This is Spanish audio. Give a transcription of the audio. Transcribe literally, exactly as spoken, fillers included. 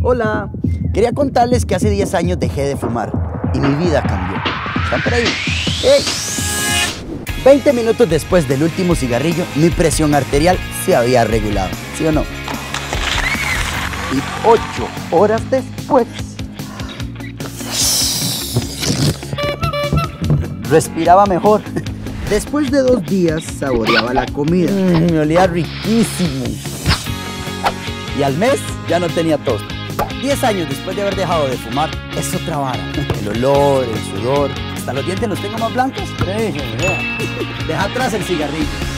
Hola, quería contarles que hace diez años dejé de fumar y mi vida cambió. ¿Están por ahí? ¡Ey! veinte minutos después del último cigarrillo, mi presión arterial se había regulado, ¿sí o no? Y ocho horas después, respiraba mejor. Después de dos días, saboreaba la comida. Mm, me olía riquísimo. Y al mes, ya no tenía tos. diez años después de haber dejado de fumar, es otra vara. El olor, el sudor, hasta los dientes los tengo más blancos. Deja atrás el cigarrillo.